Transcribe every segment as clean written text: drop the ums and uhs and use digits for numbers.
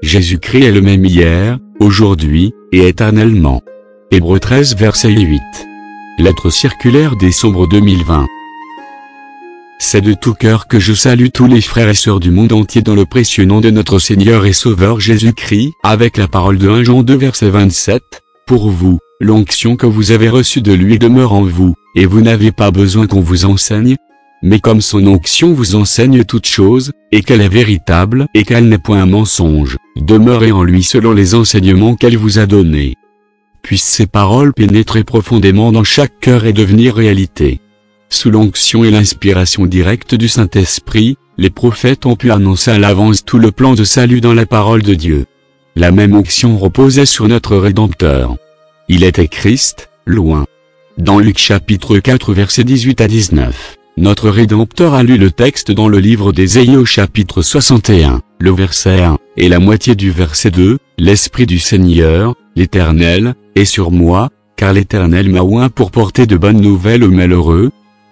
Jésus-Christ est le même hier, aujourd'hui, et éternellement. Hébreux 13 verset 8. Lettre circulaire décembre 2020. C'est de tout cœur que je salue tous les frères et sœurs du monde entier dans le précieux nom de notre Seigneur et Sauveur Jésus-Christ, avec la parole de 1 Jean 2 verset 27, pour vous, l'onction que vous avez reçue de lui demeure en vous, et vous n'avez pas besoin qu'on vous enseigne. Mais comme son onction vous enseigne toutes choses, et qu'elle est véritable et qu'elle n'est point un mensonge, demeurez en lui selon les enseignements qu'elle vous a donnés. Puissent ces paroles pénétrer profondément dans chaque cœur et devenir réalité. Sous l'onction et l'inspiration directe du Saint-Esprit, les prophètes ont pu annoncer à l'avance tout le plan de salut dans la parole de Dieu. La même onction reposait sur notre Rédempteur. Il était Christ, loin. Dans Luc chapitre 4 versets 18 à 19, notre Rédempteur a lu le texte dans le livre d'Ésaïe au chapitre 61, le verset 1, et la moitié du verset 2, « L'Esprit du Seigneur, l'Éternel, est sur moi, car l'Éternel m'a oint pour porter de bonnes nouvelles aux malheureux.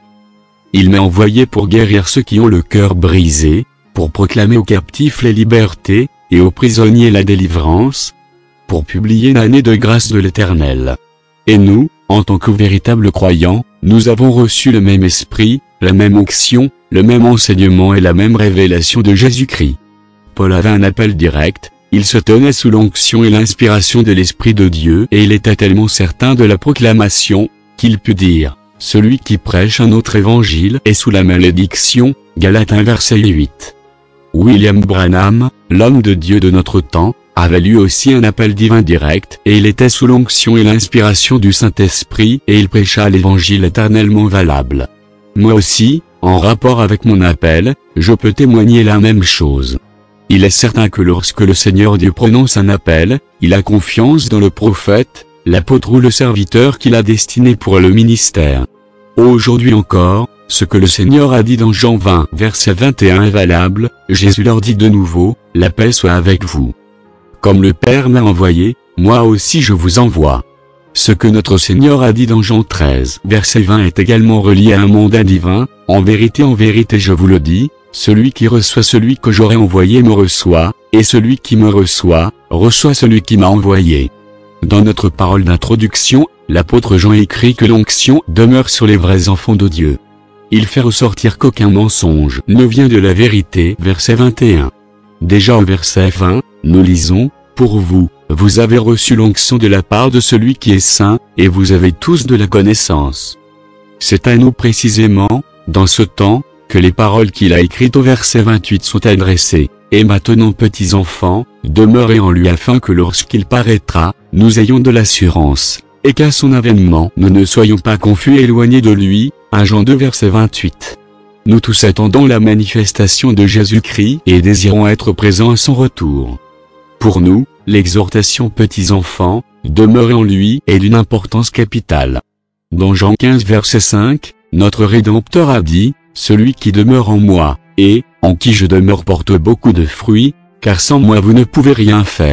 Il m'a envoyé pour guérir ceux qui ont le cœur brisé, pour proclamer aux captifs la liberté, et aux prisonniers la délivrance, pour publier l'année de grâce de l'Éternel. » Et nous, en tant que véritables croyants, nous avons reçu le même esprit, la même onction, le même enseignement et la même révélation de Jésus-Christ. Paul avait un appel direct, il se tenait sous l'onction et l'inspiration de l'Esprit de Dieu et il était tellement certain de la proclamation, qu'il put dire, « Celui qui prêche un autre évangile est sous la malédiction » Galates 1 verset 8. William Branham, l'homme de Dieu de notre temps, avait lui aussi un appel divin direct et il était sous l'onction et l'inspiration du Saint-Esprit et il prêcha l'évangile éternellement valable. Moi aussi, en rapport avec mon appel, je peux témoigner la même chose. Il est certain que lorsque le Seigneur Dieu prononce un appel, il a confiance dans le prophète, l'apôtre ou le serviteur qu'il a destiné pour le ministère. Aujourd'hui encore, ce que le Seigneur a dit dans Jean 20 verset 21 est valable, Jésus leur dit de nouveau, « La paix soit avec vous. Comme le Père m'a envoyé, moi aussi je vous envoie. » Ce que notre Seigneur a dit dans Jean 13 verset 20 est également relié à un mandat divin, « En vérité je vous le dis, celui qui reçoit celui que j'aurai envoyé me reçoit, et celui qui me reçoit, reçoit celui qui m'a envoyé. » Dans notre parole d'introduction, l'apôtre Jean écrit que l'onction demeure sur les vrais enfants de Dieu. Il fait ressortir qu'aucun mensonge ne vient de la vérité, verset 21. Déjà au verset 20, nous lisons, « Pour vous, vous avez reçu l'onction de la part de celui qui est saint, et vous avez tous de la connaissance. » C'est à nous précisément, dans ce temps, que les paroles qu'il a écrites au verset 28 sont adressées. Et maintenant petits enfants, demeurez en lui afin que lorsqu'il paraîtra, nous ayons de l'assurance, et qu'à son avènement nous ne soyons pas confus et éloignés de lui. 1 Jean 2 verset 28. Nous tous attendons la manifestation de Jésus-Christ et désirons être présents à son retour. Pour nous, l'exhortation petits enfants, demeurez en lui est d'une importance capitale. Dans Jean 15 verset 5, notre Rédempteur a dit, « Celui qui demeure en moi, et, en qui je demeure porte beaucoup de fruits, car sans moi vous ne pouvez rien faire. »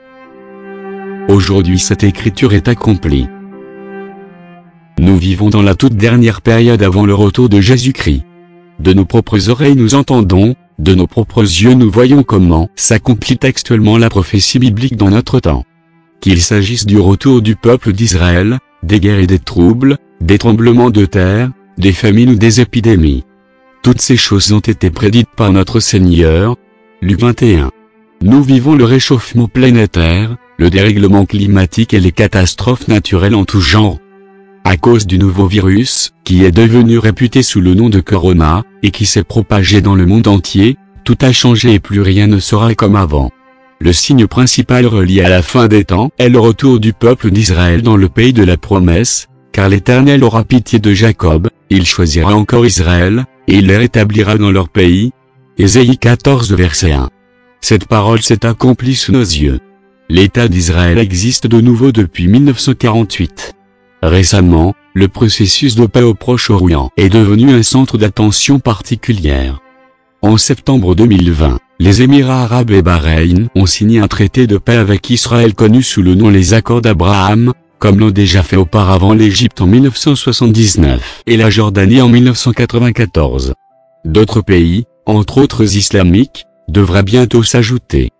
Aujourd'hui cette écriture est accomplie. Nous vivons dans la toute dernière période avant le retour de Jésus-Christ. De nos propres oreilles nous entendons, de nos propres yeux nous voyons comment s'accomplit textuellement la prophétie biblique dans notre temps. Qu'il s'agisse du retour du peuple d'Israël, des guerres et des troubles, des tremblements de terre, des famines ou des épidémies. Toutes ces choses ont été prédites par notre Seigneur. Luc 21. Nous vivons le réchauffement planétaire, le dérèglement climatique et les catastrophes naturelles en tout genre. À cause du nouveau virus, qui est devenu réputé sous le nom de Corona, et qui s'est propagé dans le monde entier, tout a changé et plus rien ne sera comme avant. Le signe principal relié à la fin des temps est le retour du peuple d'Israël dans le pays de la promesse, car l'Éternel aura pitié de Jacob, il choisira encore Israël, et il les rétablira dans leur pays. Ésaïe 14 verset 1. Cette parole s'est accomplie sous nos yeux. L'État d'Israël existe de nouveau depuis 1948. Récemment, le processus de paix au Proche-Orient est devenu un centre d'attention particulière. En septembre 2020, les Émirats arabes et Bahreïn ont signé un traité de paix avec Israël connu sous le nom les accords d'Abraham, comme l'ont déjà fait auparavant l'Égypte en 1979 et la Jordanie en 1994. D'autres pays, entre autres islamiques, devraient bientôt s'ajouter.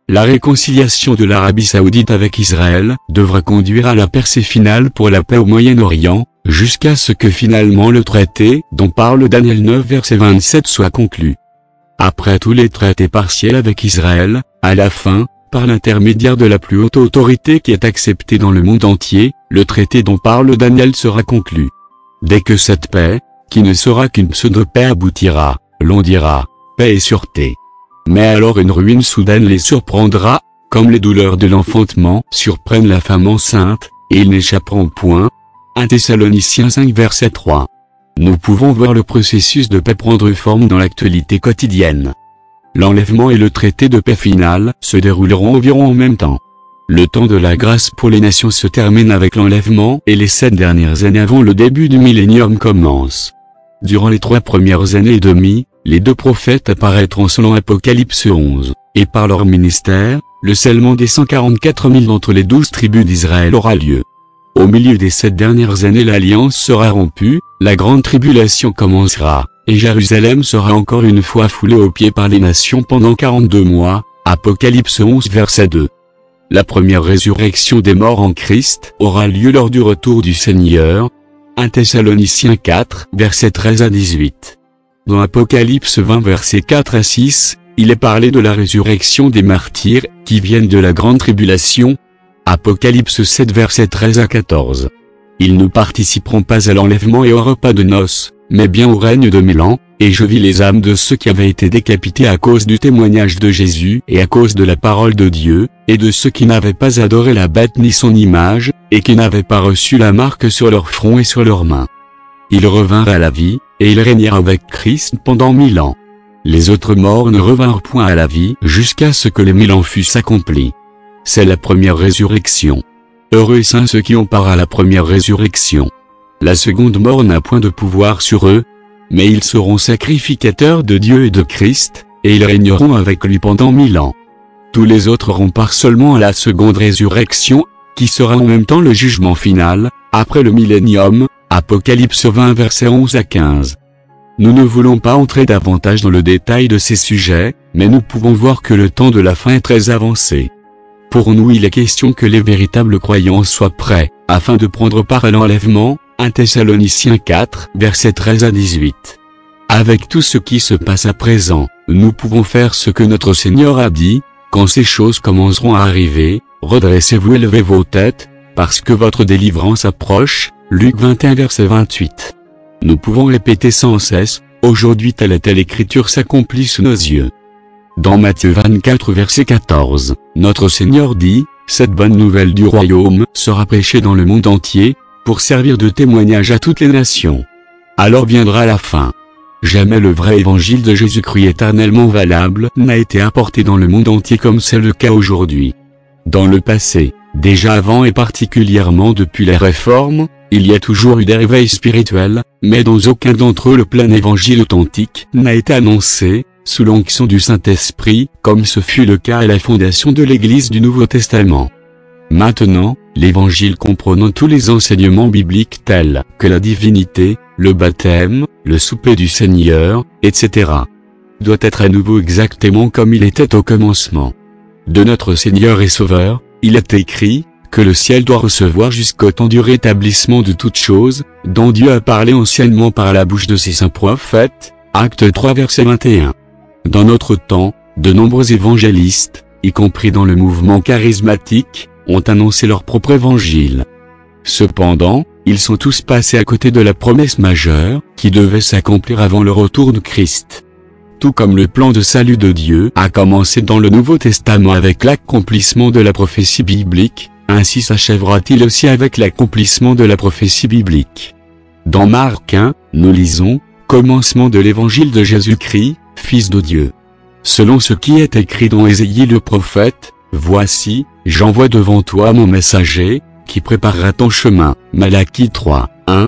la réconciliation de l'Arabie Saoudite avec Israël devra conduire à la percée finale pour la paix au Moyen-Orient, jusqu'à ce que finalement le traité dont parle Daniel 9 verset 27 soit conclu. Après tous les traités partiels avec Israël, à la fin, par l'intermédiaire de la plus haute autorité qui est acceptée dans le monde entier, le traité dont parle Daniel sera conclu. Dès que cette paix, qui ne sera qu'une pseudo-paix aboutira, l'on dira, paix et sûreté. Mais alors une ruine soudaine les surprendra, comme les douleurs de l'enfantement surprennent la femme enceinte, et ils n'échapperont point. 1 Thessaloniciens 5 verset 3. Nous pouvons voir le processus de paix prendre forme dans l'actualité quotidienne. L'enlèvement et le traité de paix final se dérouleront environ en même temps. Le temps de la grâce pour les nations se termine avec l'enlèvement et les 7 dernières années avant le début du millénium commencent. Durant les 3 premières années et demie, les 2 prophètes apparaîtront selon Apocalypse 11, et par leur ministère, le scellement des 144 000 d'entre les 12 tribus d'Israël aura lieu. Au milieu des 7 dernières années l'alliance sera rompue, la grande tribulation commencera, et Jérusalem sera encore une fois foulée aux pieds par les nations pendant 42 mois, Apocalypse 11 verset 2. La première résurrection des morts en Christ aura lieu lors du retour du Seigneur, 1 Thessaloniciens 4 verset 13 à 18. Dans Apocalypse 20 versets 4 à 6, il est parlé de la résurrection des martyrs, qui viennent de la grande tribulation, Apocalypse 7 verset 13 à 14. Ils ne participeront pas à l'enlèvement et au repas de noces, mais bien au règne de 1000 ans, et je vis les âmes de ceux qui avaient été décapités à cause du témoignage de Jésus et à cause de la parole de Dieu, et de ceux qui n'avaient pas adoré la bête ni son image, et qui n'avaient pas reçu la marque sur leur front et sur leurs mains. Ils revinrent à la vie, et ils régnèrent avec Christ pendant 1000 ans. Les autres morts ne revinrent point à la vie jusqu'à ce que les 1000 ans fussent accomplis. C'est la première résurrection. Heureux et saints ceux qui ont part à la première résurrection. La seconde mort n'a point de pouvoir sur eux, mais ils seront sacrificateurs de Dieu et de Christ, et ils régneront avec lui pendant 1000 ans. Tous les autres auront part seulement à la seconde résurrection, qui sera en même temps le jugement final, après le millénium, Apocalypse 20 versets 11 à 15. Nous ne voulons pas entrer davantage dans le détail de ces sujets, mais nous pouvons voir que le temps de la fin est très avancé. Pour nous il est question que les véritables croyants soient prêts, afin de prendre part à l'enlèvement, 1 Thessaloniciens 4 versets 13 à 18. Avec tout ce qui se passe à présent, nous pouvons faire ce que notre Seigneur a dit, quand ces choses commenceront à arriver, redressez-vous et levez vos têtes, parce que votre délivrance approche, Luc 21 verset 28. Nous pouvons répéter sans cesse, aujourd'hui telle et telle écriture s'accomplit sous nos yeux. Dans Matthieu 24 verset 14, notre Seigneur dit, cette bonne nouvelle du royaume sera prêchée dans le monde entier, pour servir de témoignage à toutes les nations. Alors viendra la fin. Jamais le vrai évangile de Jésus-Christ éternellement valable n'a été apporté dans le monde entier comme c'est le cas aujourd'hui. Dans le passé, déjà avant et particulièrement depuis les réformes, il y a toujours eu des réveils spirituels, mais dans aucun d'entre eux le plein évangile authentique n'a été annoncé, sous l'onction du Saint-Esprit, comme ce fut le cas à la fondation de l'Église du Nouveau Testament. Maintenant, l'évangile comprenant tous les enseignements bibliques tels que la divinité, le baptême, le souper du Seigneur, etc., doit être à nouveau exactement comme il était au commencement. De notre Seigneur et Sauveur, il est écrit que le ciel doit recevoir jusqu'au temps du rétablissement de toutes choses, dont Dieu a parlé anciennement par la bouche de ses saints prophètes, Acte 3 verset 21. Dans notre temps, de nombreux évangélistes, y compris dans le mouvement charismatique, ont annoncé leur propre évangile. Cependant, ils sont tous passés à côté de la promesse majeure, qui devait s'accomplir avant le retour de Christ. Tout comme le plan de salut de Dieu a commencé dans le Nouveau Testament avec l'accomplissement de la prophétie biblique, ainsi s'achèvera-t-il aussi avec l'accomplissement de la prophétie biblique. Dans Marc 1, nous lisons, commencement de l'évangile de Jésus-Christ, Fils de Dieu. Selon ce qui est écrit dans Ésaïe le prophète, voici, j'envoie devant toi mon messager, qui préparera ton chemin. Malachie 3, 1.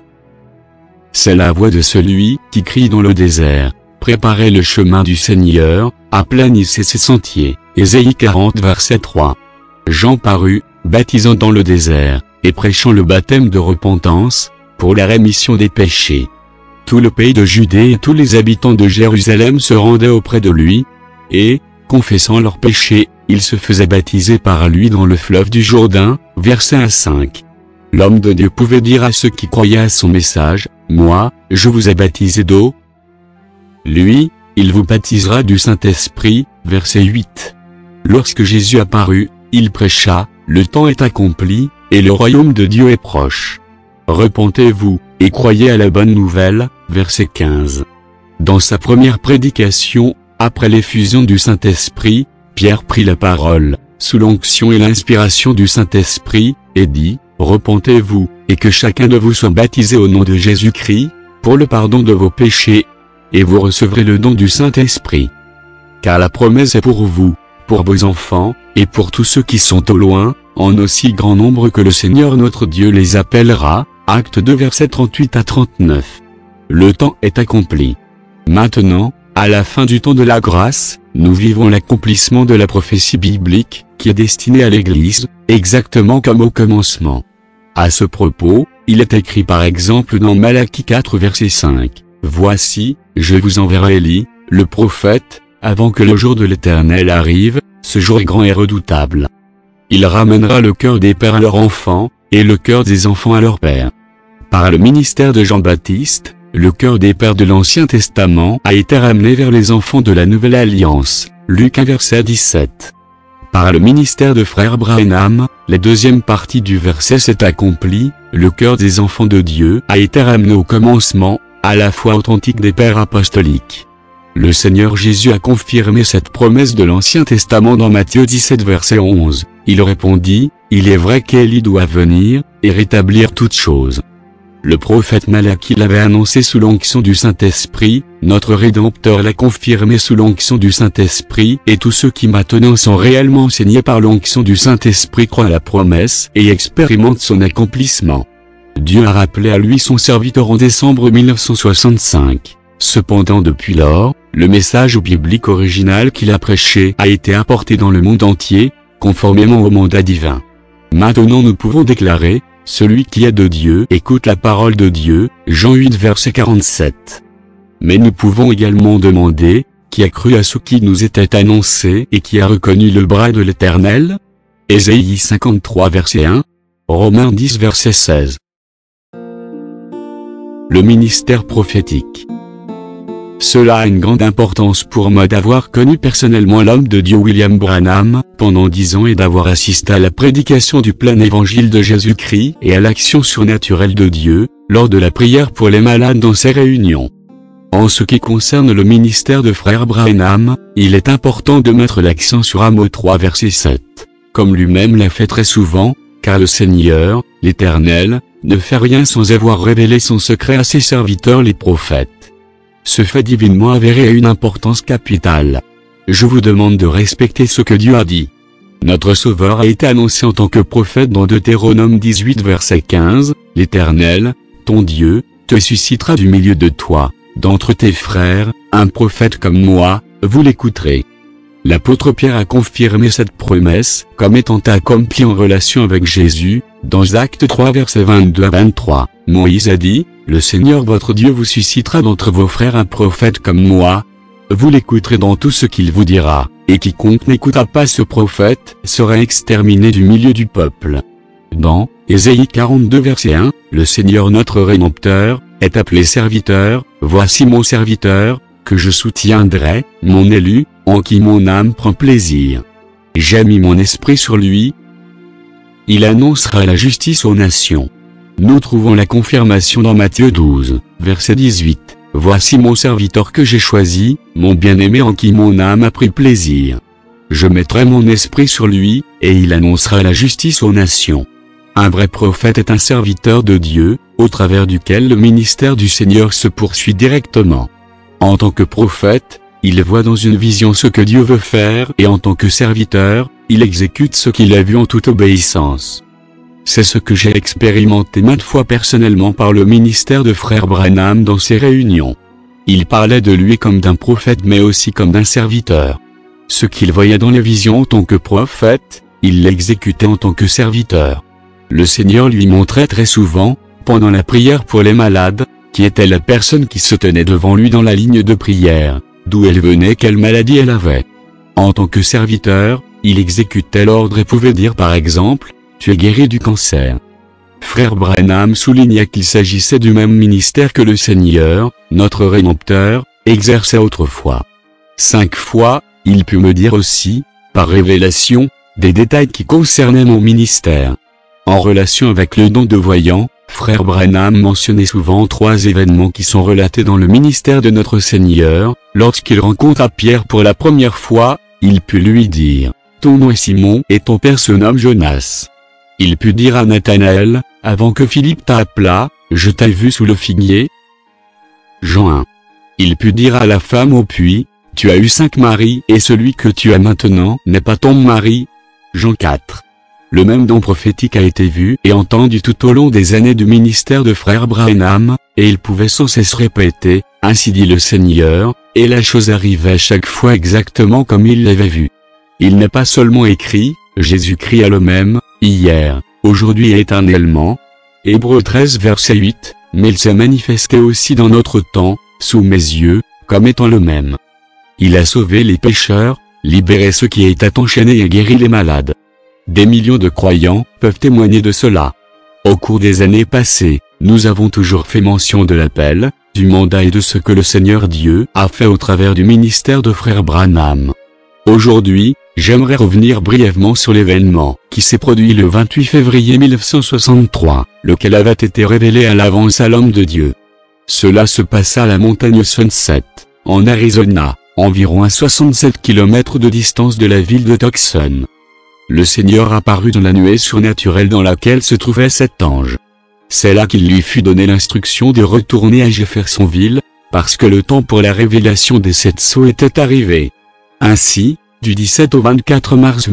C'est la voix de celui qui crie dans le désert, préparez le chemin du Seigneur, aplanissez ses sentiers. Ésaïe 40 verset 3. Jean parut, baptisant dans le désert, et prêchant le baptême de repentance, pour la rémission des péchés. Tout le pays de Judée et tous les habitants de Jérusalem se rendaient auprès de lui, et, confessant leurs péchés, il se faisait baptiser par lui dans le fleuve du Jourdain, versets 1 à 5. L'homme de Dieu pouvait dire à ceux qui croyaient à son message, « Moi, je vous ai baptisé d'eau. Lui, il vous baptisera du Saint-Esprit », verset 8. Lorsque Jésus apparut, il prêcha, « Le temps est accompli, et le royaume de Dieu est proche. Repentez-vous, et croyez à la bonne nouvelle », verset 15. Dans sa première prédication, après l'effusion du Saint-Esprit, Pierre prit la parole, sous l'onction et l'inspiration du Saint-Esprit, et dit, « Repentez-vous, et que chacun de vous soit baptisé au nom de Jésus-Christ, pour le pardon de vos péchés, et vous recevrez le don du Saint-Esprit. Car la promesse est pour vous, pour vos enfants, et pour tous ceux qui sont au loin, en aussi grand nombre que le Seigneur notre Dieu les appellera. » Acte 2 versets 38 à 39. Le temps est accompli. Maintenant, à la fin du temps de la grâce, nous vivons l'accomplissement de la prophétie biblique, qui est destinée à l'Église, exactement comme au commencement. À ce propos, il est écrit par exemple dans Malachie 4 verset 5, « Voici, je vous enverrai Élie, le prophète, avant que le jour de l'Éternel arrive, ce jour est grand et redoutable. Il ramènera le cœur des pères à leurs enfants, et le cœur des enfants à leurs pères. » Par le ministère de Jean-Baptiste, le cœur des pères de l'Ancien Testament a été ramené vers les enfants de la Nouvelle Alliance, Luc 1 verset 17. Par le ministère de frère Branham, la deuxième partie du verset s'est accomplie, le cœur des enfants de Dieu a été ramené au commencement, à la foi authentique des pères apostoliques. Le Seigneur Jésus a confirmé cette promesse de l'Ancien Testament dans Matthieu 17 verset 11. Il répondit, « Il est vrai qu'Élie doit venir, et rétablir toutes choses. » Le prophète Malachie l'avait annoncé sous l'onction du Saint-Esprit, notre Rédempteur l'a confirmé sous l'onction du Saint-Esprit, et tous ceux qui maintenant sont réellement enseignés par l'onction du Saint-Esprit croient à la promesse et expérimentent son accomplissement. Dieu a rappelé à lui son serviteur en décembre 1965. Cependant depuis lors, le message biblique original qu'il a prêché a été apporté dans le monde entier, conformément au mandat divin. Maintenant nous pouvons déclarer, « Celui qui est de Dieu écoute la parole de Dieu » Jean 8 verset 47. Mais nous pouvons également demander, « Qui a cru à ce qui nous était annoncé et qui a reconnu le bras de l'Éternel » Ésaïe 53 verset 1, Romains 10 verset 16. Le ministère prophétique. Cela a une grande importance pour moi d'avoir connu personnellement l'homme de Dieu William Branham, pendant 10 ans et d'avoir assisté à la prédication du plein évangile de Jésus-Christ et à l'action surnaturelle de Dieu, lors de la prière pour les malades dans ces réunions. En ce qui concerne le ministère de frère Branham, il est important de mettre l'accent sur Amos 3 verset 7, comme lui-même l'a fait très souvent, car le Seigneur, l'Éternel, ne fait rien sans avoir révélé son secret à ses serviteurs les prophètes. Ce fait divinement avéré a une importance capitale. Je vous demande de respecter ce que Dieu a dit. Notre Sauveur a été annoncé en tant que prophète dans Deutéronome 18 verset 15, « L'Éternel, ton Dieu, te suscitera du milieu de toi, d'entre tes frères, un prophète comme moi, vous l'écouterez. » L'apôtre Pierre a confirmé cette promesse comme étant accomplie en relation avec Jésus, dans Actes 3 versets 22 à 23. Moïse a dit, « Le Seigneur votre Dieu vous suscitera d'entre vos frères un prophète comme moi. Vous l'écouterez dans tout ce qu'il vous dira, et quiconque n'écoutera pas ce prophète sera exterminé du milieu du peuple. » Dans Ésaïe 42 verset 1, le Seigneur notre Rédempteur est appelé serviteur, « Voici mon serviteur, que je soutiendrai, mon élu, en qui mon âme prend plaisir. J'ai mis mon esprit sur lui. Il annoncera la justice aux nations. » Nous trouvons la confirmation dans Matthieu 12, verset 18. « Voici mon serviteur que j'ai choisi, mon bien-aimé en qui mon âme a pris plaisir. Je mettrai mon esprit sur lui, et il annoncera la justice aux nations. » Un vrai prophète est un serviteur de Dieu, au travers duquel le ministère du Seigneur se poursuit directement. En tant que prophète, il voit dans une vision ce que Dieu veut faire et en tant que serviteur, il exécute ce qu'il a vu en toute obéissance. C'est ce que j'ai expérimenté maintes fois personnellement par le ministère de frère Branham dans ses réunions. Il parlait de lui comme d'un prophète mais aussi comme d'un serviteur. Ce qu'il voyait dans les visions en tant que prophète, il l'exécutait en tant que serviteur. Le Seigneur lui montrait très souvent, pendant la prière pour les malades, qui était la personne qui se tenait devant lui dans la ligne de prière, d'où elle venait, quelle maladie elle avait. En tant que serviteur, il exécutait l'ordre et pouvait dire par exemple, « Tu es guéri du cancer ». Frère Branham souligna qu'il s'agissait du même ministère que le Seigneur, notre Rédempteur, exerçait autrefois. 5 fois, il put me dire aussi, par révélation, des détails qui concernaient mon ministère. En relation avec le don de voyant, Frère Branham mentionnait souvent 3 événements qui sont relatés dans le ministère de notre Seigneur. Lorsqu'il rencontra Pierre pour la première fois, il put lui dire, « Ton nom est Simon et ton père se nomme Jonas ». Il put dire à Nathanaël, « Avant que Philippe t'appelât, je t'ai vu sous le figuier ». Jean 1. Il put dire à la femme au puits, « Tu as eu 5 maris et celui que tu as maintenant n'est pas ton mari ». Jean 4. Le même don prophétique a été vu et entendu tout au long des années du ministère de Frère Branham, et il pouvait sans cesse répéter, « Ainsi dit le Seigneur », et la chose arrivait chaque fois exactement comme il l'avait vu. Il n'est pas seulement écrit, « Jésus-Christ est le même, hier, aujourd'hui et éternellement ». Hébreux 13 verset 8, mais il s'est manifesté aussi dans notre temps, sous mes yeux, comme étant le même. Il a sauvé les pécheurs, libéré ceux qui étaient enchaînés et guéri les malades. Des millions de croyants peuvent témoigner de cela. Au cours des années passées, nous avons toujours fait mention de l'appel, du mandat et de ce que le Seigneur Dieu a fait au travers du ministère de Frère Branham. Aujourd'hui, j'aimerais revenir brièvement sur l'événement qui s'est produit le 28 février 1963, lequel avait été révélé à l'avance à l'homme de Dieu. Cela se passa à la montagne Sunset, en Arizona, environ à 67 km de distance de la ville de Tucson. Le Seigneur apparut dans la nuée surnaturelle dans laquelle se trouvait cet ange. C'est là qu'il lui fut donné l'instruction de retourner à Jeffersonville, parce que le temps pour la révélation des 7 sceaux était arrivé. Ainsi, du 17 au 24 mars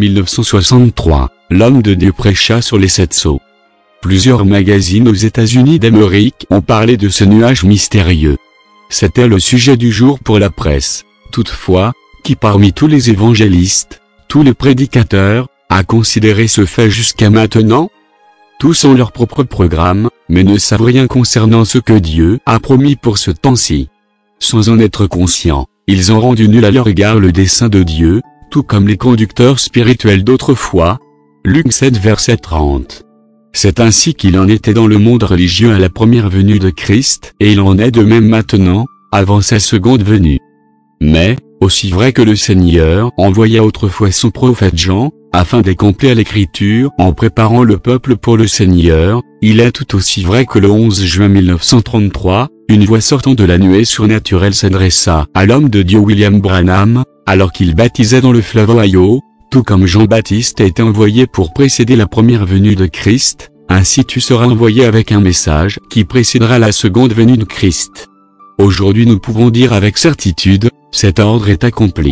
1963, l'homme de Dieu prêcha sur les 7 sceaux. Plusieurs magazines aux États-Unis d'Amérique ont parlé de ce nuage mystérieux. C'était le sujet du jour pour la presse. Toutefois, qui parmi tous les évangélistes, tous les prédicateurs, a considéré ce fait jusqu'à maintenant? Tous ont leur propre programme, mais ne savent rien concernant ce que Dieu a promis pour ce temps-ci. Sans en être conscients, ils ont rendu nul à leur égard le dessein de Dieu, tout comme les conducteurs spirituels d'autrefois. Luc 7 verset 30. C'est ainsi qu'il en était dans le monde religieux à la première venue de Christ, et il en est de même maintenant, avant sa seconde venue. Mais, aussi vrai que le Seigneur envoya autrefois son prophète Jean, afin d'accomplir l'écriture en préparant le peuple pour le Seigneur, il est tout aussi vrai que le 11 juin 1933, une voix sortant de la nuée surnaturelle s'adressa à l'homme de Dieu William Branham, alors qu'il baptisait dans le fleuve Ohio, tout comme Jean-Baptiste a été envoyé pour précéder la première venue de Christ, ainsi tu seras envoyé avec un message qui précédera la seconde venue de Christ. Aujourd'hui nous pouvons dire avec certitude, cet ordre est accompli.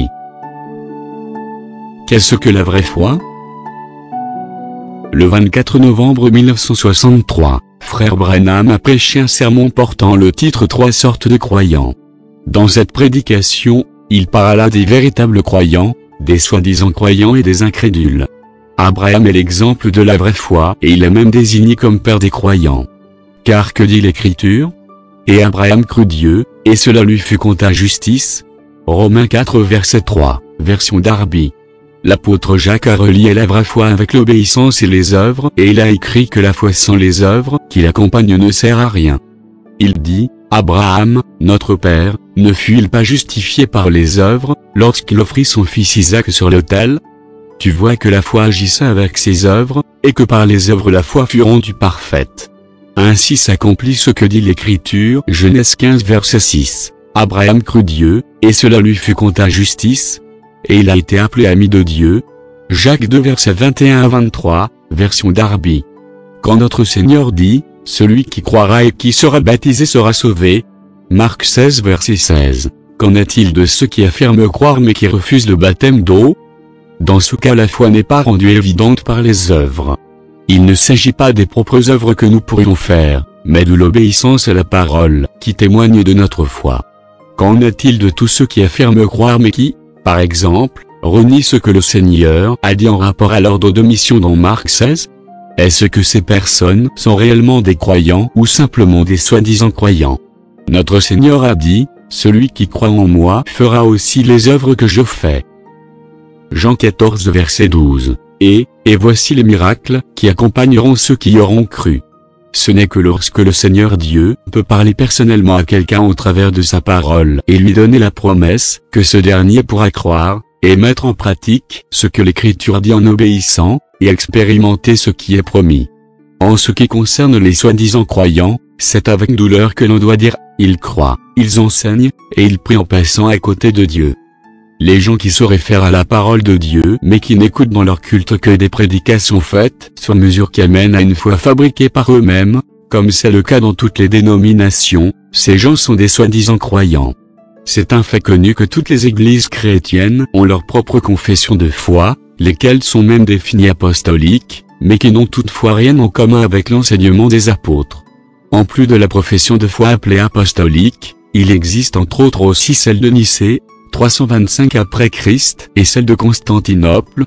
Qu'est-ce que la vraie foi? Le 24 novembre 1963, Frère Branham a prêché un sermon portant le titre « 3 sortes de croyants ». Dans cette prédication, il parla des véritables croyants, des soi-disant croyants et des incrédules. Abraham est l'exemple de la vraie foi et il est même désigné comme père des croyants. Car que dit l'Écriture? Et Abraham crut Dieu, et cela lui fut compté à justice. Romains 4 verset 3, version Darby. L'apôtre Jacques a relié la vraie foi avec l'obéissance et les œuvres, et il a écrit que la foi sans les œuvres qui l'accompagnent ne sert à rien. Il dit, Abraham, notre père, ne fut-il pas justifié par les œuvres, lorsqu'il offrit son fils Isaac sur l'autel? Tu vois que la foi agissait avec ses œuvres, et que par les œuvres la foi fut rendue parfaite. Ainsi s'accomplit ce que dit l'Écriture, Genèse 15 verset 6. Abraham crut Dieu, et cela lui fut compté à justice, et il a été appelé ami de Dieu. Jacques 2 verset 21 à 23, version Darby. Quand notre Seigneur dit, celui qui croira et qui sera baptisé sera sauvé. Marc 16 verset 16. Qu'en est-il de ceux qui affirment croire mais qui refusent le baptême d'eau? Dans ce cas la foi n'est pas rendue évidente par les œuvres. Il ne s'agit pas des propres œuvres que nous pourrions faire, mais de l'obéissance à la parole, qui témoigne de notre foi. Qu'en est-il de tous ceux qui affirment croire mais qui, par exemple, renient ce que le Seigneur a dit en rapport à l'ordre de mission dans Marc 16? Est-ce que ces personnes sont réellement des croyants ou simplement des soi-disant croyants? Notre Seigneur a dit, celui qui croit en moi fera aussi les œuvres que je fais. Jean 14 verset 12. Et voici les miracles qui accompagneront ceux qui y auront cru. Ce n'est que lorsque le Seigneur Dieu peut parler personnellement à quelqu'un au travers de sa parole et lui donner la promesse que ce dernier pourra croire et mettre en pratique ce que l'Écriture dit en obéissant et expérimenter ce qui est promis. En ce qui concerne les soi-disant croyants, c'est avec douleur que l'on doit dire « ils croient, ils enseignent, et ils prient en passant à côté de Dieu ». Les gens qui se réfèrent à la parole de Dieu mais qui n'écoutent dans leur culte que des prédications faites sur mesure qui amènent à une foi fabriquée par eux-mêmes, comme c'est le cas dans toutes les dénominations, ces gens sont des soi-disant croyants. C'est un fait connu que toutes les églises chrétiennes ont leur propre confession de foi, lesquelles sont même définies apostoliques, mais qui n'ont toutefois rien en commun avec l'enseignement des apôtres. En plus de la profession de foi appelée apostolique, il existe entre autres aussi celle de Nicée, 325 après Christ, et celle de Constantinople,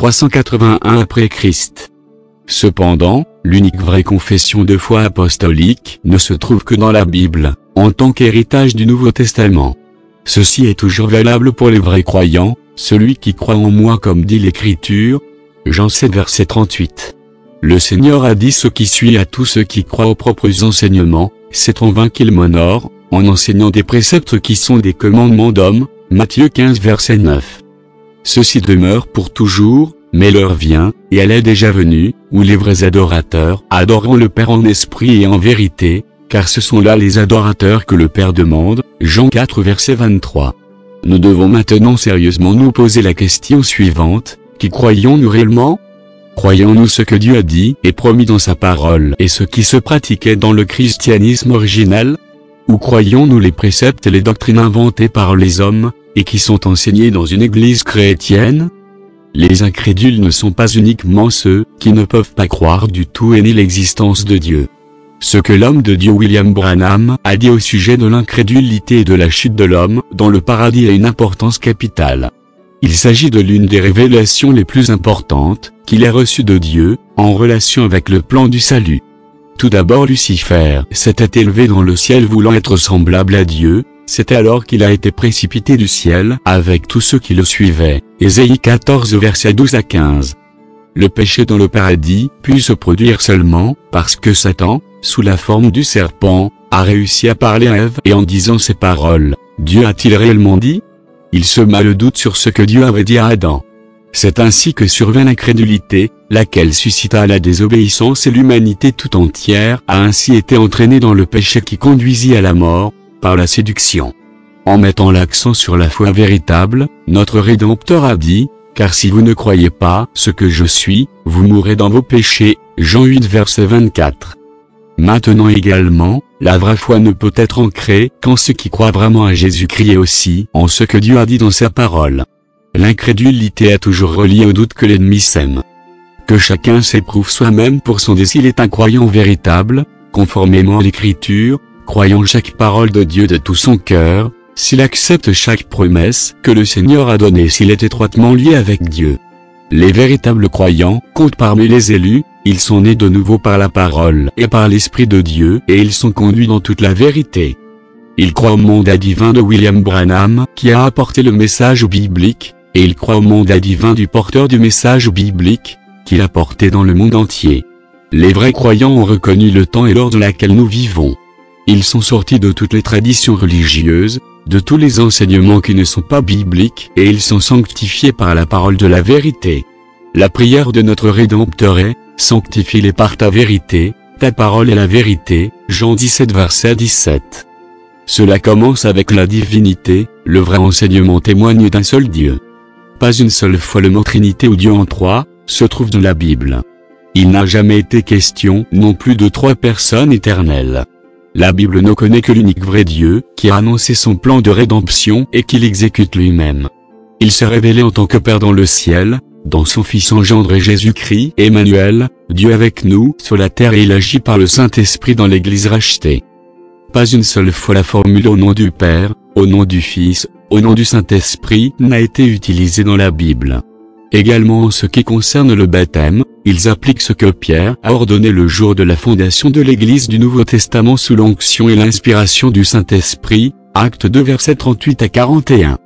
381 après Christ. Cependant, l'unique vraie confession de foi apostolique ne se trouve que dans la Bible, en tant qu'héritage du Nouveau Testament. Ceci est toujours valable pour les vrais croyants, celui qui croit en moi comme dit l'Écriture, Jean 7 verset 38. Le Seigneur a dit ce qui suit à tous ceux qui croient aux propres enseignements, c'est en vain qu'ils m'honorent, en enseignant des préceptes qui sont des commandements d'hommes, Matthieu 15 verset 9. Ceci demeure pour toujours, mais l'heure vient, et elle est déjà venue, où les vrais adorateurs adoreront le Père en esprit et en vérité, car ce sont là les adorateurs que le Père demande, Jean 4 verset 23. Nous devons maintenant sérieusement nous poser la question suivante, qui croyons-nous réellement? Croyons-nous ce que Dieu a dit et promis dans sa parole et ce qui se pratiquait dans le christianisme originel? Ou croyons-nous les préceptes et les doctrines inventées par les hommes, et qui sont enseignés dans une église chrétienne? Les incrédules ne sont pas uniquement ceux qui ne peuvent pas croire du tout et ni l'existence de Dieu. Ce que l'homme de Dieu William Branham a dit au sujet de l'incrédulité et de la chute de l'homme dans le paradis a une importance capitale. Il s'agit de l'une des révélations les plus importantes qu'il ait reçues de Dieu, en relation avec le plan du salut. Tout d'abord Lucifer s'était élevé dans le ciel voulant être semblable à Dieu, c'est alors qu'il a été précipité du ciel avec tous ceux qui le suivaient. Ésaïe 14 versets 12 à 15. Le péché dans le paradis put se produire seulement parce que Satan, sous la forme du serpent, a réussi à parler à Ève et en disant ces paroles, Dieu a-t-il réellement dit? Il sema le doute sur ce que Dieu avait dit à Adam. C'est ainsi que survint l'incrédulité, laquelle suscita la désobéissance et l'humanité tout entière a ainsi été entraînée dans le péché qui conduisit à la mort, par la séduction. En mettant l'accent sur la foi véritable, notre Rédempteur a dit, car si vous ne croyez pas ce que je suis, vous mourrez dans vos péchés, Jean 8 verset 24. Maintenant également, la vraie foi ne peut être ancrée qu'en ceux qui croient vraiment à Jésus-Christ et aussi en ce que Dieu a dit dans sa parole. L'incrédulité est toujours reliée au doute que l'ennemi sème. Que chacun s'éprouve soi-même pour son s'il est un croyant véritable, conformément à l'Écriture, croyant chaque parole de Dieu de tout son cœur, s'il accepte chaque promesse que le Seigneur a donnée, s'il est étroitement lié avec Dieu. Les véritables croyants comptent parmi les élus, ils sont nés de nouveau par la parole et par l'Esprit de Dieu et ils sont conduits dans toute la vérité. Ils croient au mandat divin de William Branham qui a apporté le message biblique, et ils croient au mandat divin du porteur du message biblique, qu'il a porté dans le monde entier. Les vrais croyants ont reconnu le temps et l'heure dans laquelle nous vivons. Ils sont sortis de toutes les traditions religieuses, de tous les enseignements qui ne sont pas bibliques et ils sont sanctifiés par la parole de la vérité. La prière de notre Rédempteur est, sanctifie-les par ta vérité, ta parole est la vérité, Jean 17 verset 17. Cela commence avec la divinité, le vrai enseignement témoigne d'un seul Dieu. Pas une seule fois le mot Trinité ou Dieu en trois, se trouve dans la Bible. Il n'a jamais été question non plus de trois personnes éternelles. La Bible ne connaît que l'unique vrai Dieu, qui a annoncé son plan de rédemption et qui l'exécute lui-même. Il s'est révélé en tant que Père dans le ciel, dans son Fils engendré Jésus-Christ, Emmanuel, Dieu avec nous sur la terre et il agit par le Saint-Esprit dans l'Église rachetée. Pas une seule fois la formule au nom du Père, au nom du Fils, au nom du Saint-Esprit n'a été utilisée dans la Bible. Également en ce qui concerne le baptême, ils appliquent ce que Pierre a ordonné le jour de la fondation de l'Église du Nouveau Testament sous l'onction et l'inspiration du Saint-Esprit, Actes 2 versets 38 à 41.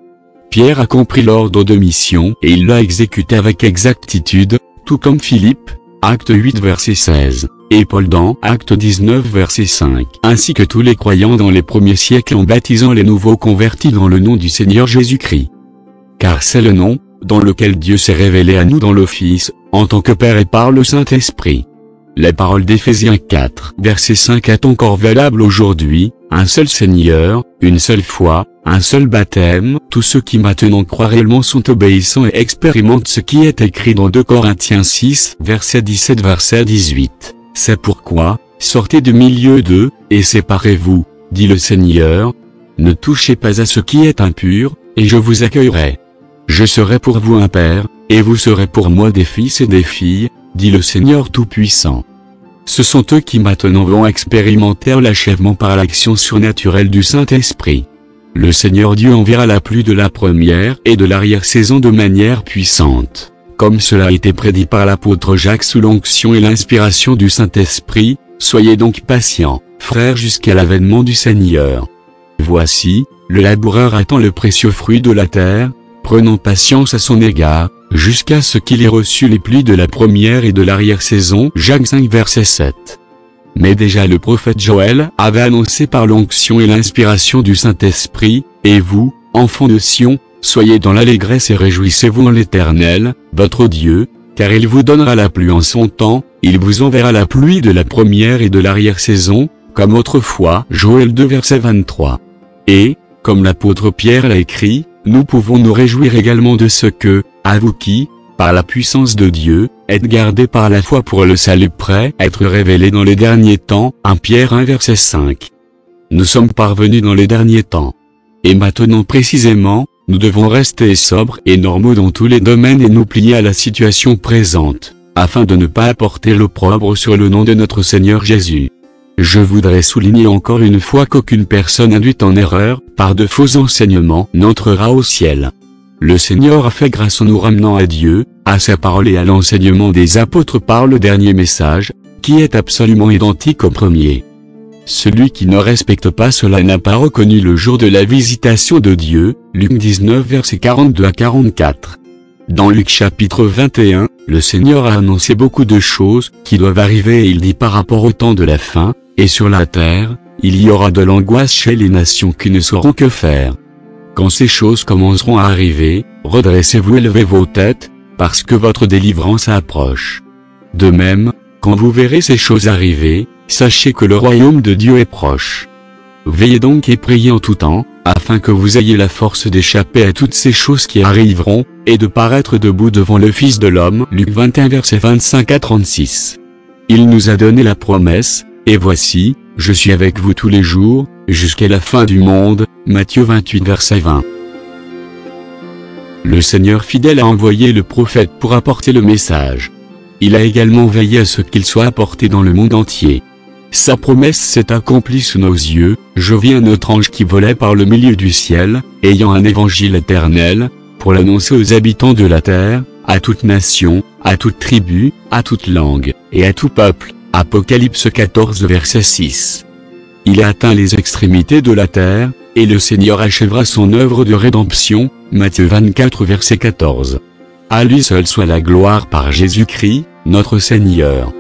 Pierre a compris l'ordre de mission et il l'a exécuté avec exactitude, tout comme Philippe, acte 8 verset 16, et Paul dans acte 19 verset 5, ainsi que tous les croyants dans les premiers siècles en baptisant les nouveaux convertis dans le nom du Seigneur Jésus-Christ. Car c'est le nom, dans lequel Dieu s'est révélé à nous dans le Fils, en tant que Père et par le Saint-Esprit. La parole d'Éphésiens 4, verset 5 est encore valable aujourd'hui, un seul Seigneur, une seule foi, un seul baptême. Tous ceux qui maintenant croient réellement sont obéissants et expérimentent ce qui est écrit dans 2 Corinthiens 6, verset 17 verset 18. C'est pourquoi, sortez du milieu d'eux, et séparez-vous, dit le Seigneur. Ne touchez pas à ce qui est impur, et je vous accueillerai. Je serai pour vous un père, et vous serez pour moi des fils et des filles, dit le Seigneur Tout-Puissant. Ce sont eux qui maintenant vont expérimenter l'achèvement par l'action surnaturelle du Saint-Esprit. Le Seigneur Dieu enverra la pluie de la première et de l'arrière-saison de manière puissante, comme cela a été prédit par l'apôtre Jacques sous l'onction et l'inspiration du Saint-Esprit. Soyez donc patients, frères, jusqu'à l'avènement du Seigneur. Voici, le laboureur attend le précieux fruit de la terre, prenant patience à son égard, jusqu'à ce qu'il ait reçu les pluies de la première et de l'arrière-saison. Jacques 5 verset 7. Mais déjà le prophète Joël avait annoncé par l'onction et l'inspiration du Saint-Esprit, « Et vous, enfants de Sion, soyez dans l'allégresse et réjouissez-vous en l'Éternel, votre Dieu, car il vous donnera la pluie en son temps, il vous enverra la pluie de la première et de l'arrière-saison, comme autrefois. » Joël 2 verset 23. Et, comme l'apôtre Pierre l'a écrit, nous pouvons nous réjouir également de ce que, à vous qui, par la puissance de Dieu, êtes gardés par la foi pour le salut prêt à être révélé dans les derniers temps. 1 Pierre 1 verset 5. Nous sommes parvenus dans les derniers temps. Et maintenant précisément, nous devons rester sobres et normaux dans tous les domaines et nous plier à la situation présente, afin de ne pas apporter l'opprobre sur le nom de notre Seigneur Jésus. Je voudrais souligner encore une fois qu'aucune personne induite en erreur, par de faux enseignements, n'entrera au ciel. Le Seigneur a fait grâce en nous ramenant à Dieu, à sa parole et à l'enseignement des apôtres par le dernier message, qui est absolument identique au premier. Celui qui ne respecte pas cela n'a pas reconnu le jour de la visitation de Dieu. Luc 19 versets 42 à 44. Dans Luc chapitre 21, le Seigneur a annoncé beaucoup de choses qui doivent arriver et il dit par rapport au temps de la fin, et sur la terre, il y aura de l'angoisse chez les nations qui ne sauront que faire. Quand ces choses commenceront à arriver, redressez-vous et levez vos têtes, parce que votre délivrance approche. De même, quand vous verrez ces choses arriver, sachez que le royaume de Dieu est proche. Veillez donc et priez en tout temps, afin que vous ayez la force d'échapper à toutes ces choses qui arriveront, et de paraître debout devant le Fils de l'homme. Luc 21 versets 25 à 36. Il nous a donné la promesse, et voici, je suis avec vous tous les jours, jusqu'à la fin du monde. Matthieu 28 verset 20. Le Seigneur fidèle a envoyé le prophète pour apporter le message. Il a également veillé à ce qu'il soit apporté dans le monde entier. Sa promesse s'est accomplie sous nos yeux. Je vis un autre ange qui volait par le milieu du ciel, ayant un évangile éternel, pour l'annoncer aux habitants de la terre, à toute nation, à toute tribu, à toute langue, et à tout peuple. Apocalypse 14 verset 6. Il a atteint les extrémités de la terre, et le Seigneur achèvera son œuvre de rédemption. Matthieu 24 verset 14. À lui seul soit la gloire par Jésus-Christ, notre Seigneur.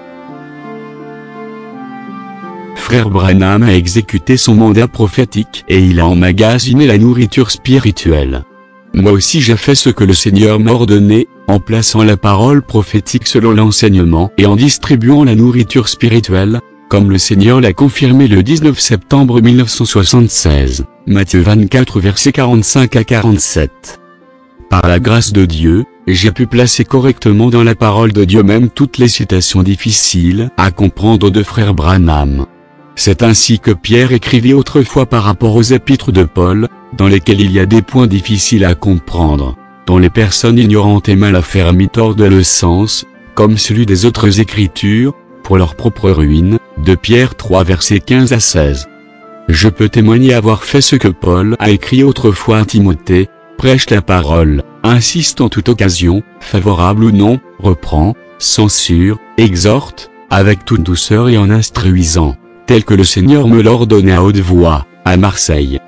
Frère Branham a exécuté son mandat prophétique et il a emmagasiné la nourriture spirituelle. Moi aussi j'ai fait ce que le Seigneur m'a ordonné, en plaçant la parole prophétique selon l'enseignement et en distribuant la nourriture spirituelle, comme le Seigneur l'a confirmé le 19 septembre 1976, Matthieu 24 versets 45 à 47. Par la grâce de Dieu, j'ai pu placer correctement dans la parole de Dieu même toutes les citations difficiles à comprendre de frère Branham. C'est ainsi que Pierre écrivit autrefois par rapport aux épîtres de Paul, dans lesquels il y a des points difficiles à comprendre, dont les personnes ignorantes et mal affermies tordent le sens, comme celui des autres écritures, pour leur propre ruine. De Pierre 3 versets 15 à 16. Je peux témoigner avoir fait ce que Paul a écrit autrefois à Timothée: prêche la parole, insiste en toute occasion, favorable ou non, reprend, censure, exhorte, avec toute douceur et en instruisant, tel que le Seigneur me l'ordonnait à haute voix, à Marseille.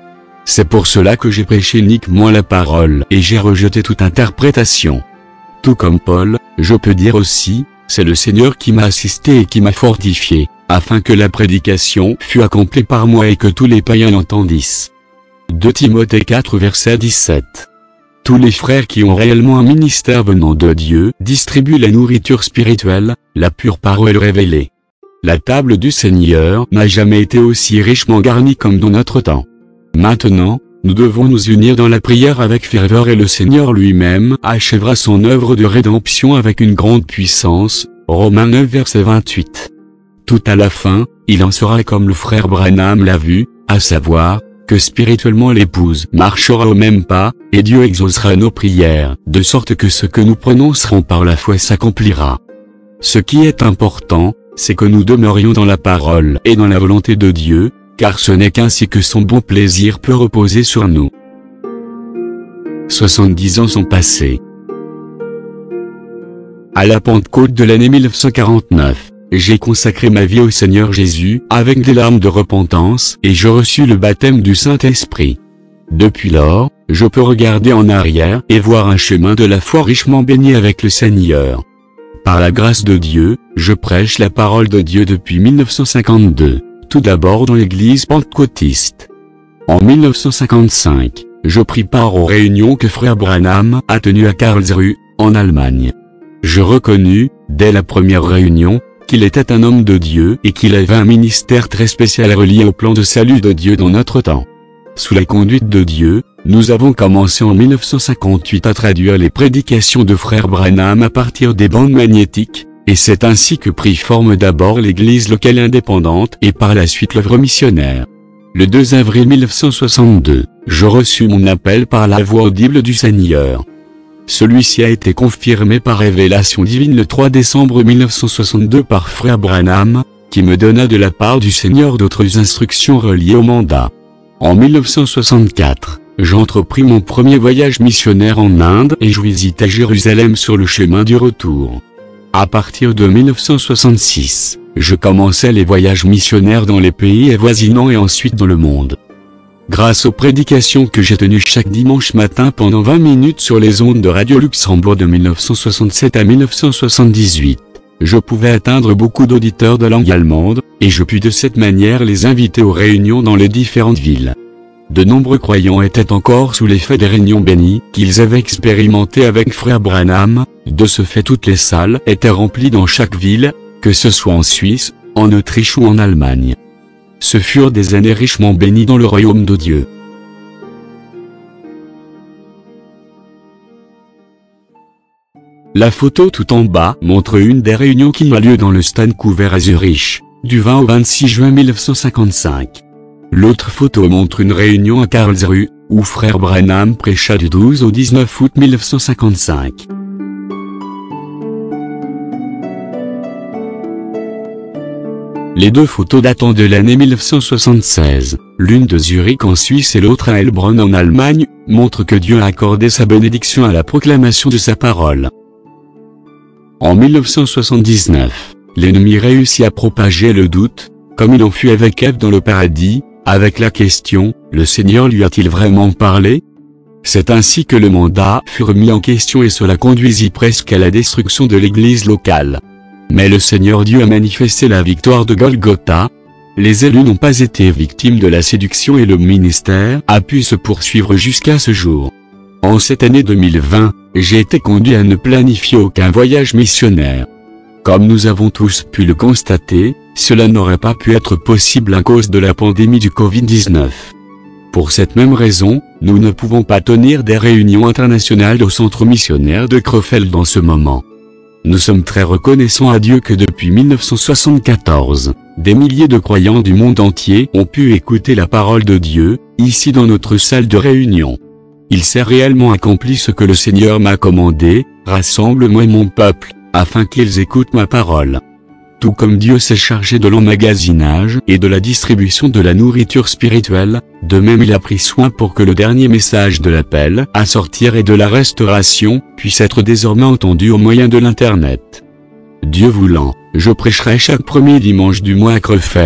C'est pour cela que j'ai prêché uniquement la parole et j'ai rejeté toute interprétation. Tout comme Paul, je peux dire aussi, c'est le Seigneur qui m'a assisté et qui m'a fortifié, afin que la prédication fût accomplie par moi et que tous les païens l'entendissent. 2 Timothée 4 verset 17. Tous les frères qui ont réellement un ministère venant de Dieu distribuent la nourriture spirituelle, la pure parole révélée. La table du Seigneur n'a jamais été aussi richement garnie comme dans notre temps. Maintenant, nous devons nous unir dans la prière avec ferveur et le Seigneur lui-même achèvera son œuvre de rédemption avec une grande puissance. Romains 9 verset 28. Tout à la fin, il en sera comme le frère Branham l'a vu, à savoir, que spirituellement l'épouse marchera au même pas, et Dieu exaucera nos prières, de sorte que ce que nous prononcerons par la foi s'accomplira. Ce qui est important, c'est que nous demeurions dans la parole et dans la volonté de Dieu, car ce n'est qu'ainsi que son bon plaisir peut reposer sur nous. 70 ans sont passés. À la Pentecôte de l'année 1949, j'ai consacré ma vie au Seigneur Jésus avec des larmes de repentance et je reçus le baptême du Saint-Esprit. Depuis lors, je peux regarder en arrière et voir un chemin de la foi richement baigné avec le Seigneur. Par la grâce de Dieu, je prêche la parole de Dieu depuis 1952, tout d'abord dans l'église pentecôtiste. En 1955, je pris part aux réunions que frère Branham a tenues à Karlsruhe, en Allemagne. Je reconnus, dès la première réunion, qu'il était un homme de Dieu et qu'il avait un ministère très spécial relié au plan de salut de Dieu dans notre temps. Sous la conduite de Dieu, nous avons commencé en 1958 à traduire les prédications de frère Branham à partir des bandes magnétiques, et c'est ainsi que prit forme d'abord l'église locale indépendante et par la suite l'œuvre missionnaire. Le 2 avril 1962, je reçus mon appel par la voix audible du Seigneur. Celui-ci a été confirmé par révélation divine le 3 décembre 1962 par frère Branham, qui me donna de la part du Seigneur d'autres instructions reliées au mandat. En 1964, j'entrepris mon premier voyage missionnaire en Inde et je visite à Jérusalem sur le chemin du retour. À partir de 1966, je commençais les voyages missionnaires dans les pays avoisinants et ensuite dans le monde. Grâce aux prédications que j'ai tenues chaque dimanche matin pendant 20 minutes sur les ondes de Radio Luxembourg de 1967 à 1978, je pouvais atteindre beaucoup d'auditeurs de langue allemande, et je pus de cette manière les inviter aux réunions dans les différentes villes. De nombreux croyants étaient encore sous l'effet des réunions bénies qu'ils avaient expérimentées avec frère Branham, de ce fait toutes les salles étaient remplies dans chaque ville, que ce soit en Suisse, en Autriche ou en Allemagne. Ce furent des années richement bénies dans le royaume de Dieu. La photo tout en bas montre une des réunions qui a lieu dans le Stadtcouvert à Zurich, du 20 au 26 juin 1955. L'autre photo montre une réunion à Karlsruhe, où frère Branham prêcha du 12 au 19 août 1955. Les deux photos datant de l'année 1976, l'une de Zurich en Suisse et l'autre à Heilbronn en Allemagne, montrent que Dieu a accordé sa bénédiction à la proclamation de sa parole. En 1979, l'ennemi réussit à propager le doute, comme il en fut avec Ève dans le paradis, avec la question, le Seigneur lui a-t-il vraiment parlé? C'est ainsi que le mandat fut remis en question et cela conduisit presque à la destruction de l'église locale. Mais le Seigneur Dieu a manifesté la victoire de Golgotha. Les élus n'ont pas été victimes de la séduction et le ministère a pu se poursuivre jusqu'à ce jour. En cette année 2020, j'ai été conduit à ne planifier aucun voyage missionnaire. Comme nous avons tous pu le constater, cela n'aurait pas pu être possible à cause de la pandémie du Covid-19. Pour cette même raison, nous ne pouvons pas tenir des réunions internationales au centre missionnaire de Krefeld en ce moment. Nous sommes très reconnaissants à Dieu que depuis 1974, des milliers de croyants du monde entier ont pu écouter la parole de Dieu, ici dans notre salle de réunion. Il s'est réellement accompli ce que le Seigneur m'a commandé, rassemble-moi mon peuple, afin qu'ils écoutent ma parole. Tout comme Dieu s'est chargé de l'emmagasinage et de la distribution de la nourriture spirituelle, de même il a pris soin pour que le dernier message de l'appel à sortir et de la restauration puisse être désormais entendu au moyen de l'Internet. Dieu voulant, je prêcherai chaque premier dimanche du mois à Krefeld,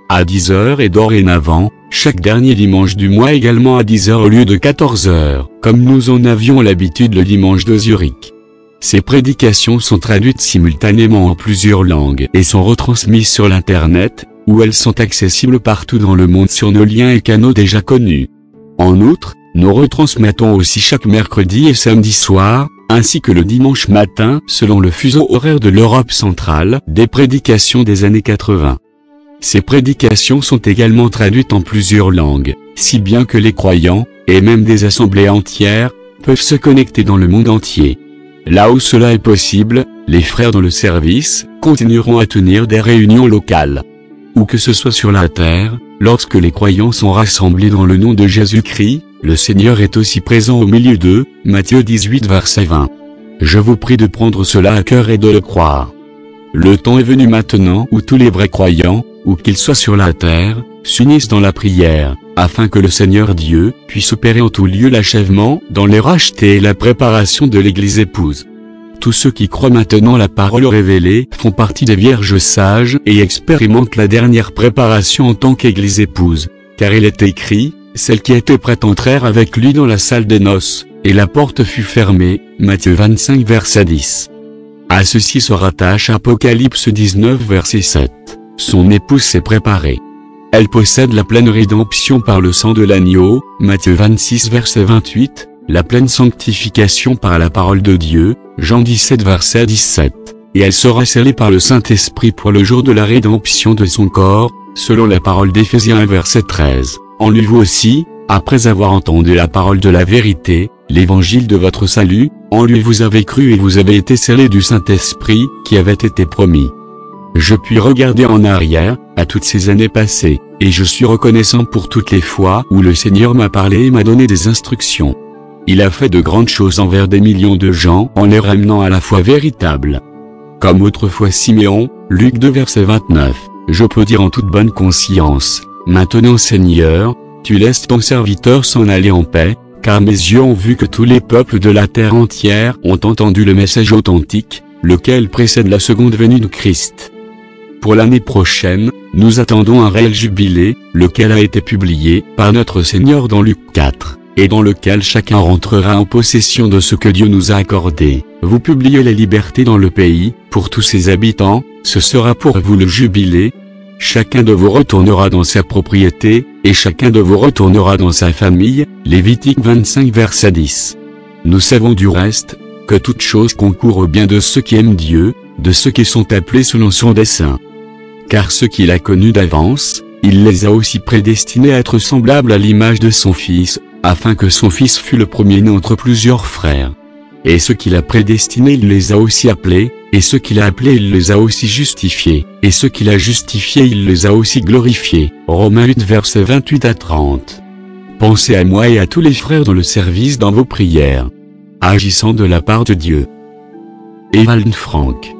à 10 heures et dorénavant, chaque dernier dimanche du mois également à 10 heures au lieu de 14 heures, comme nous en avions l'habitude le dimanche de Zurich. Ces prédications sont traduites simultanément en plusieurs langues et sont retransmises sur l'Internet, où elles sont accessibles partout dans le monde sur nos liens et canaux déjà connus. En outre, nous retransmettons aussi chaque mercredi et samedi soir, ainsi que le dimanche matin, selon le fuseau horaire de l'Europe centrale, des prédications des années 80. Ces prédications sont également traduites en plusieurs langues, si bien que les croyants, et même des assemblées entières, peuvent se connecter dans le monde entier. Là où cela est possible, les frères dans le service continueront à tenir des réunions locales. Où que ce soit sur la terre, lorsque les croyants sont rassemblés dans le nom de Jésus-Christ, le Seigneur est aussi présent au milieu d'eux, Matthieu 18 verset 20. Je vous prie de prendre cela à cœur et de le croire. Le temps est venu maintenant où tous les vrais croyants, où qu'ils soient sur la terre, s'unissent dans la prière, afin que le Seigneur Dieu puisse opérer en tout lieu l'achèvement dans les rachetés et la préparation de l'Église épouse. Tous ceux qui croient maintenant la parole révélée font partie des vierges sages et expérimentent la dernière préparation en tant qu'Église épouse, car il est écrit, celles qui étaient prêtes entrèrent avec lui dans la salle des noces, et la porte fut fermée, Matthieu 25 verset 10. À ceci se rattache Apocalypse 19 verset 7. Son épouse s'est préparée. Elle possède la pleine rédemption par le sang de l'agneau, Matthieu 26 verset 28, la pleine sanctification par la parole de Dieu, Jean 17 verset 17, et elle sera scellée par le Saint-Esprit pour le jour de la rédemption de son corps, selon la parole d'Éphésiens 1 verset 13. En lui vous aussi, après avoir entendu la parole de la vérité, l'évangile de votre salut, en lui vous avez cru et vous avez été scellés du Saint-Esprit, qui avait été promis. Je puis regarder en arrière, à toutes ces années passées, et je suis reconnaissant pour toutes les fois où le Seigneur m'a parlé et m'a donné des instructions. Il a fait de grandes choses envers des millions de gens en les ramenant à la foi véritable. Comme autrefois Siméon, Luc 2 verset 29, je peux dire en toute bonne conscience, maintenant Seigneur, tu laisses ton serviteur s'en aller en paix, car mes yeux ont vu que tous les peuples de la terre entière ont entendu le message authentique, lequel précède la seconde venue de Christ. Pour l'année prochaine, nous attendons un réel jubilé, lequel a été publié par notre Seigneur dans Luc 4, et dans lequel chacun rentrera en possession de ce que Dieu nous a accordé. Vous publiez la liberté dans le pays, pour tous ses habitants, ce sera pour vous le jubilé. Chacun de vous retournera dans sa propriété, et chacun de vous retournera dans sa famille, Lévitique 25 verset 10. Nous savons du reste, que toute chose concourt au bien de ceux qui aiment Dieu, de ceux qui sont appelés selon son dessein. Car ceux qu'il a connus d'avance, il les a aussi prédestinés à être semblables à l'image de son Fils, afin que son Fils fût le premier-né entre plusieurs frères. Et ceux qu'il a prédestinés il les a aussi appelés, et ceux qu'il a appelés il les a aussi justifiés, et ceux qu'il a justifiés il les a aussi glorifiés. Romains 8 versets 28 à 30. Pensez à moi et à tous les frères dans le service dans vos prières. Agissant de la part de Dieu. Ewald Frank.